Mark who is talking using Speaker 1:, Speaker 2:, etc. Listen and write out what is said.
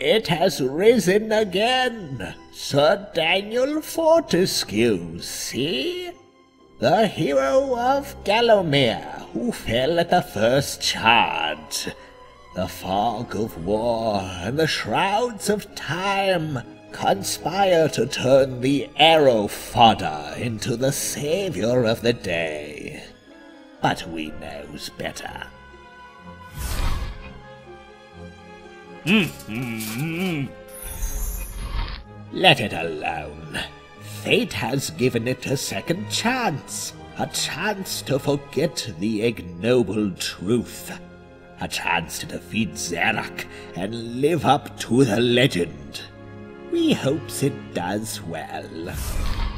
Speaker 1: It has risen again. Sir Daniel Fortescue, see? The hero of Gallowmere, who fell at the first charge. The fog of war and the shrouds of time conspire to turn the arrow fodder into the savior of the day. But we knows better. Let it alone. Fate has given it a second chance. A chance to forget the ignoble truth. A chance to defeat Zarak and live up to the legend. We hopes it does well.